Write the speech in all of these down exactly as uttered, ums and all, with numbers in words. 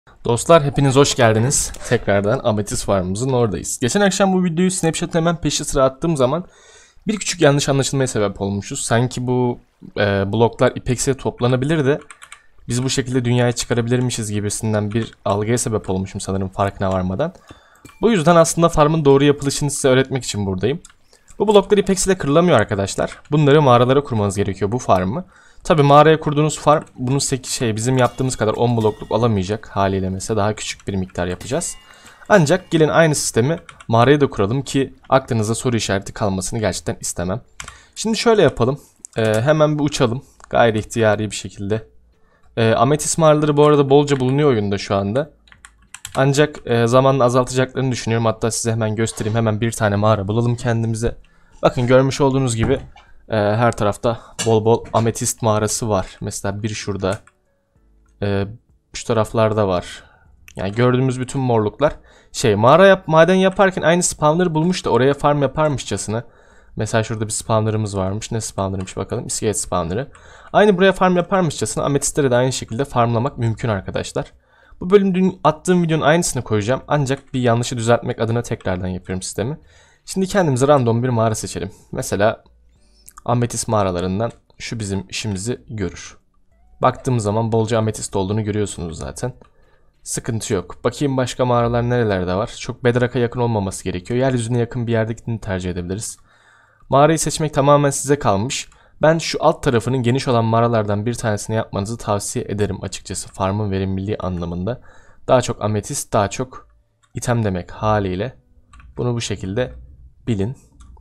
Dostlar hepiniz hoş geldiniz. Tekrardan Ametist Farm'ımızın oradayız. Geçen akşam bu videoyu Snapchat'e hemen peşi sıra attığım zaman bir küçük yanlış anlaşılmaya sebep olmuşuz. Sanki bu e, bloklar İpex'e toplanabilir de biz bu şekilde dünyaya çıkarabilirmişiz gibisinden bir algıya sebep olmuşum sanırım farkına varmadan. Bu yüzden aslında farmın doğru yapılışını size öğretmek için buradayım. Bu bloklar İpex ile kırılamıyor arkadaşlar. Bunları mağaralara kurmanız gerekiyor bu farmı. Tabi mağaraya kurduğunuz farm bunu şey bizim yaptığımız kadar on blokluk alamayacak haliyle, mesela daha küçük bir miktar yapacağız. Ancak gelin aynı sistemi mağaraya da kuralım ki aklınıza soru işareti kalmasını gerçekten istemem. Şimdi şöyle yapalım. Ee, hemen bir uçalım. Gayri ihtiyari bir şekilde. Ee, ametist mağaraları bu arada bolca bulunuyor oyunda şu anda. Ancak e, zamanla azaltacaklarını düşünüyorum. Hatta size hemen göstereyim. Hemen bir tane mağara bulalım kendimize. Bakın görmüş olduğunuz gibi e, her tarafta bol bol ametist mağarası var. Mesela bir şurada. E, şu taraflarda var. Yani gördüğümüz bütün morluklar. Şey mağara yap, maden yaparken aynı spawner'ı bulmuş da oraya farm yaparmışçasına. Mesela şurada bir spawner'ımız varmış. Ne spawner'mış bakalım. İskelet spawner'ı. Aynı buraya farm yaparmışçasına ametistlere de aynı şekilde farmlamak mümkün arkadaşlar. Bu bölüm dün attığım videonun aynısını koyacağım. Ancak bir yanlışı düzeltmek adına tekrardan yapıyorum sistemi. Şimdi kendimize random bir mağara seçelim. Mesela ametist mağaralarından şu bizim işimizi görür. Baktığımız zaman bolca ametist olduğunu görüyorsunuz zaten. Sıkıntı yok. Bakayım başka mağaralar nerelerde var. Çok bedrock'a yakın olmaması gerekiyor. Yeryüzüne yakın bir yerdekini tercih edebiliriz. Mağarayı seçmek tamamen size kalmış. Ben şu alt tarafının geniş olan mağaralardan bir tanesini yapmanızı tavsiye ederim açıkçası. Farmın verimliliği anlamında. Daha çok ametist, daha çok item demek haliyle. Bunu bu şekilde bilin.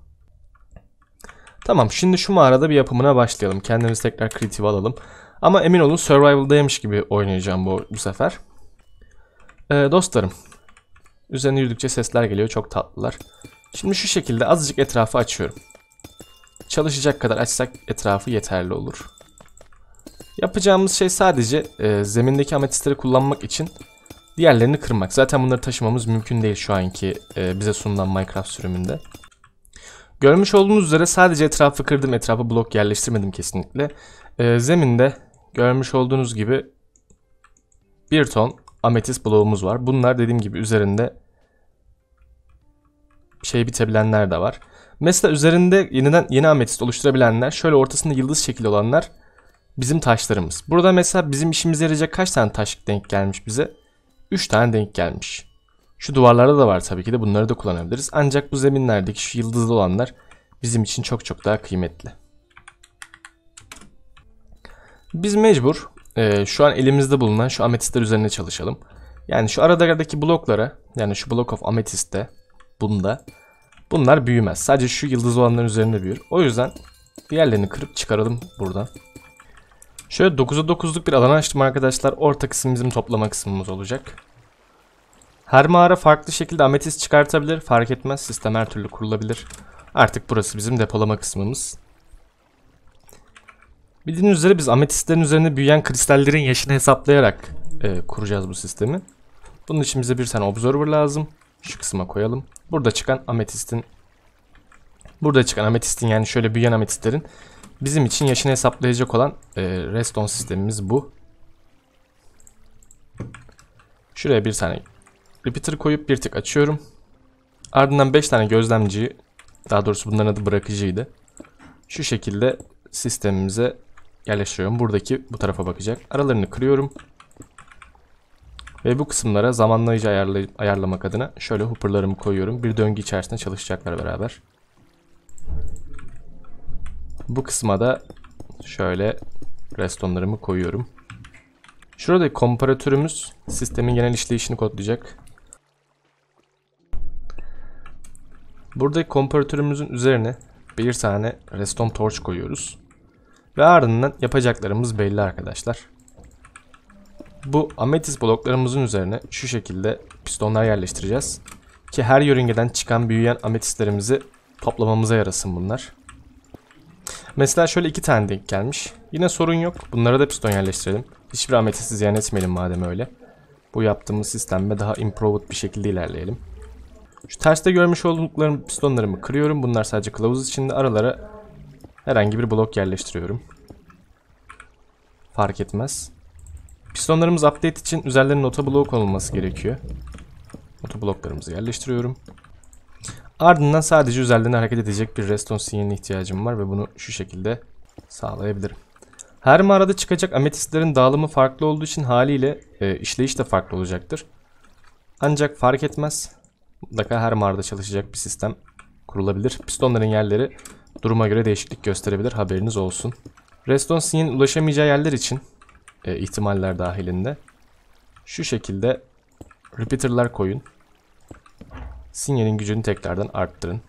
Tamam, şimdi şu mağarada bir yapımına başlayalım. Kendimizi tekrar creative alalım. Ama emin olun survival'daymış gibi oynayacağım bu, bu sefer. Ee, dostlarım. Üzerine yürüdükçe sesler geliyor. Çok tatlılar. Şimdi şu şekilde azıcık etrafı açıyorum. Çalışacak kadar açsak etrafı yeterli olur. Yapacağımız şey sadece e, zemindeki ametistleri kullanmak için diğerlerini kırmak. Zaten bunları taşımamız mümkün değil şu anki e, bize sunulan Minecraft sürümünde. Görmüş olduğunuz üzere sadece etrafı kırdım. Etrafa blok yerleştirmedim kesinlikle. E, zeminde görmüş olduğunuz gibi bir ton ametist bloğumuz var. Bunlar dediğim gibi üzerinde şey bitebilenler de var. Mesela üzerinde yeniden yeni ametist oluşturabilenler, şöyle ortasında yıldız şekli olanlar bizim taşlarımız. Burada mesela bizim işimize yarayacak kaç tane taş denk gelmiş bize? üç tane denk gelmiş. Şu duvarlarda da var tabii ki de, bunları da kullanabiliriz. Ancak bu zeminlerdeki şu yıldızlı olanlar bizim için çok çok daha kıymetli. Biz mecbur e, şu an elimizde bulunan şu ametistler üzerine çalışalım. Yani şu aradaki bloklara, yani şu block of ametiste, bunda bunlar büyümez. Sadece şu yıldız olanların üzerinde büyür. O yüzden diğerlerini kırıp çıkaralım buradan. Şöyle dokuza dokuzluk bir alan açtım arkadaşlar. Orta kısım bizim toplama kısmımız olacak. Her mağara farklı şekilde ametist çıkartabilir. Fark etmez. Sistem her türlü kurulabilir. Artık burası bizim depolama kısmımız. Bildiğiniz üzere biz ametistlerin üzerinde büyüyen kristallerin yaşını hesaplayarak e, kuracağız bu sistemi. Bunun için bize bir tane observer lazım. Şu kısma koyalım. Burada çıkan ametistin Burada çıkan ametistin yani şöyle büyüyen ametistlerin bizim için yaşını hesaplayacak olan e, redstone sistemimiz bu. Şuraya bir tane repeater koyup bir tık açıyorum. Ardından beş tane gözlemciyi, daha doğrusu bunların adı bırakıcıydı, şu şekilde sistemimize yerleştiriyorum. Buradaki bu tarafa bakacak. Aralarını kırıyorum. Ve bu kısımlara zamanlayıcı ayarlay ayarlamak adına şöyle hopperlarımı koyuyorum. Bir döngü içerisinde çalışacaklar beraber. Bu kısma da şöyle redstone'larımı koyuyorum. Şuradaki komparatörümüz sistemin genel işleyişini kodlayacak. Buradaki komparatörümüzün üzerine bir tane redstone torch koyuyoruz. Ve ardından yapacaklarımız belli arkadaşlar. Bu ametist bloklarımızın üzerine şu şekilde pistonlar yerleştireceğiz. Ki her yörüngeden çıkan büyüyen ametistlerimizi toplamamıza yarasın bunlar. Mesela şöyle iki tane denk gelmiş. Yine sorun yok. Bunlara da piston yerleştirelim. Hiçbir ametist ziyan etmeyelim madem öyle. Bu yaptığımız sistemde daha improved bir şekilde ilerleyelim. Şu terste görmüş olduklarım pistonlarımı kırıyorum. Bunlar sadece kılavuz içinde. Aralara herhangi bir blok yerleştiriyorum. Fark etmez. Pistonlarımız update için üzerlerinin otoblok konulması gerekiyor. Otobloklarımızı yerleştiriyorum. Ardından sadece üzerlerine hareket edecek bir redstone sinyaline ihtiyacım var ve bunu şu şekilde sağlayabilirim. Her mağarada çıkacak ametistlerin dağılımı farklı olduğu için haliyle e, işleyiş de farklı olacaktır. Ancak fark etmez. Mutlaka her mağarada çalışacak bir sistem kurulabilir. Pistonların yerleri duruma göre değişiklik gösterebilir. Haberiniz olsun. Redstone sinyalin ulaşamayacağı yerler için e, ihtimaller dahilinde şu şekilde repeater'lar koyun. Sinyalin gücünü tekrardan arttırın.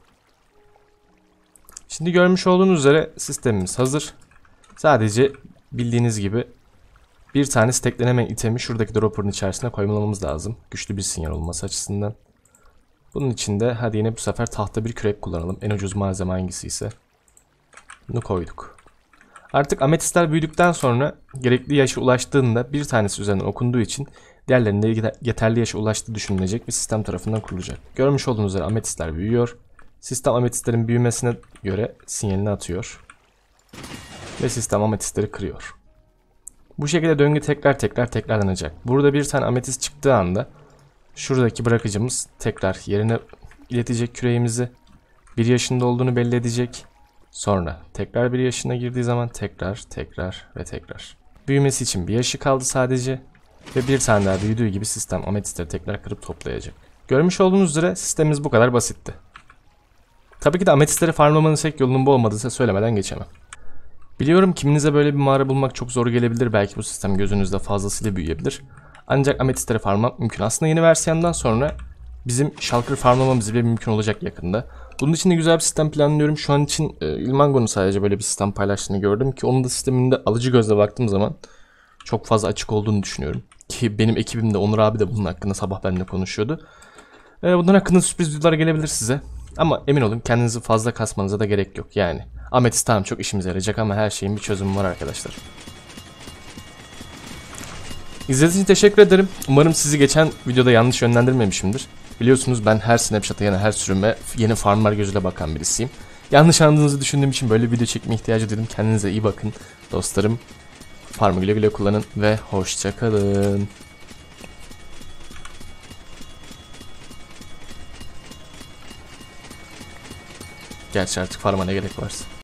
Şimdi görmüş olduğunuz üzere sistemimiz hazır. Sadece bildiğiniz gibi bir tane steklenemeyen itemi şuradaki dropper'ın içerisine koymamız lazım. Güçlü bir sinyal olması açısından. Bunun için de hadi yine bu sefer tahta bir kürek kullanalım. En ucuz malzeme hangisi ise. Bunu koyduk. Artık ametistler büyüdükten sonra gerekli yaşa ulaştığında bir tanesi üzerinden okunduğu için diğerlerinde yeterli yaşa ulaştığı düşünülecek bir sistem tarafından kurulacak. Görmüş olduğunuz üzere ametistler büyüyor. Sistem ametistlerin büyümesine göre sinyalini atıyor. Ve sistem ametistleri kırıyor. Bu şekilde döngü tekrar tekrar tekrarlanacak. Burada bir tane ametist çıktığı anda şuradaki bırakıcımız tekrar yerine iletecek küreğimizi. Bir yaşında olduğunu belli edecek. Sonra tekrar bir yaşına girdiği zaman tekrar tekrar ve tekrar. Büyümesi için bir yaşı kaldı sadece. Ve bir tane daha büyüdüğü gibi sistem ametistleri tekrar kırıp toplayacak. Görmüş olduğunuz üzere sistemimiz bu kadar basitti. Tabii ki de ametistleri farmlamanın tek yolunun bu olmadıysa söylemeden geçemem. Biliyorum kiminize böyle bir mağara bulmak çok zor gelebilir. Belki bu sistem gözünüzde fazlasıyla büyüyebilir. Ancak ametistleri farmlamak mümkün. Aslında yeni versiyondan sonra bizim shulker farmlamamız bile mümkün olacak yakında. Bunun için de güzel bir sistem planlıyorum. Şu an için e, Ilmango'nun sadece böyle bir sistem paylaştığını gördüm ki onun da sisteminde alıcı gözle baktığım zaman çok fazla açık olduğunu düşünüyorum. Ki benim ekibimde Onur abi de bunun hakkında sabah benimle konuşuyordu. E, bunun hakkında sürpriz videolar gelebilir size. Ama emin olun kendinizi fazla kasmanıza da gerek yok yani. Ametist tamam çok işimize yarayacak ama her şeyin bir çözümü var arkadaşlar. İzlediğiniz için teşekkür ederim. Umarım sizi geçen videoda yanlış yönlendirmemişimdir. Biliyorsunuz ben her snapshot'a yani her sürüme yeni farmlar gözüyle bakan birisiyim. Yanlış anladığınızı düşündüğüm için böyle bir video çekme ihtiyacı duydum. Kendinize iyi bakın dostlarım. Farmı güle güle kullanın ve hoşça kalın. Gerçi artık farma ne gerek varsa.